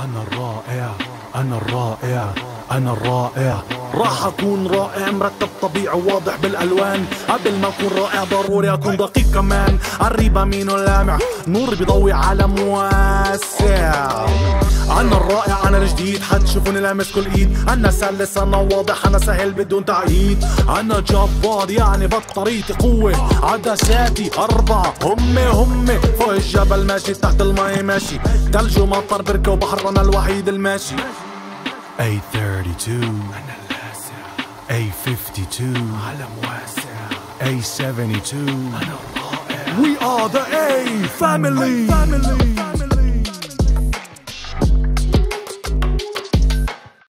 أنا الرائع، أنا الرائع، أنا الرائع. راح أكون رائع مرتب طبيعي واضح بالألوان. قبل ما أكون رائع ضروري أكون دقيق كمان. عالريبة مينو لامع نور بيضوي عالم واسع. أنا الرائع، أنا الجديد، حتشوفوني لامس كل إيد. أنا سلس، أنا واضح، أنا سهل بدون تعقيد. أنا جبار يعني بطاريتي قوة. عدساتي 4 هم فوق الجبل ماشي، تحت الماي ماشي، تلج ومطر بركة وبحر، أنا الوحيد الماشي. A32 أنا اللاسع، A52 عالم واسع، A72 أنا الرائع. We are the A family.